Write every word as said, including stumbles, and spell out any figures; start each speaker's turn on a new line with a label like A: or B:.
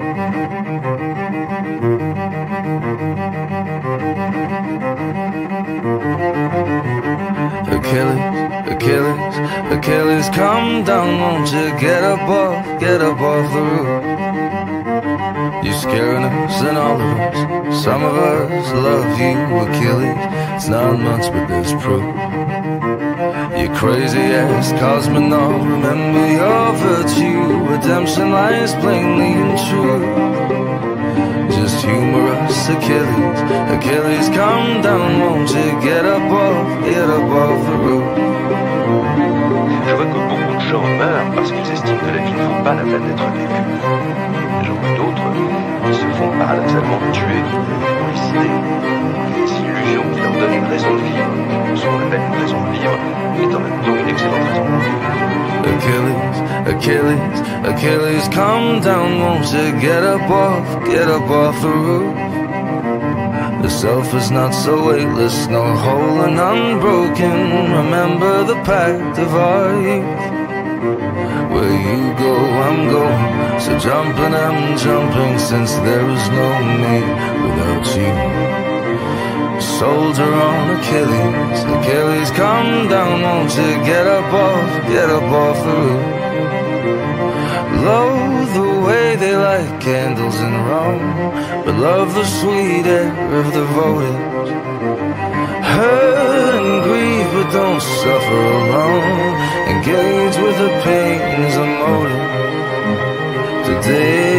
A: Achilles, Achilles, Achilles, come down, won't you get up off, get up off the roof. You're scaring us and all of us, some of us love you, Achilles. It's not much but there's proof. You crazy ass cosmonaut, remember your virtue. Redemption lies plainly and true. Just humorous Achilles, Achilles, come down, won't you get up off, get up off the roof.
B: Je vois que beaucoup de gens meurent parce qu'ils estiment que la vie ne vaut pas la peine d'être vécue. J'en vois d'autres qui se font paradoxalement tuer pour les idées, les illusions qui leur donnent une raison de vivre. Ce qu'on appelle une raison de vivre est en même temps une excellente raison de vivre.
A: Achilles, Achilles, Achilles, come down, won't you get up off, get up off the roof. The self is not so weightless, no whole and unbroken. Remember the pact of our youth. Where you go, I'm going, so jumping, I'm jumping, since there is no me without you. Soldier on Achilles, Achilles, come down, won't you get up off, get up off the roof. Loathe the way they light candles in Rome, but love the sweet air of the voltage. Hurt and grieve, but don't suffer alone. Engage with the pain as a motive. Today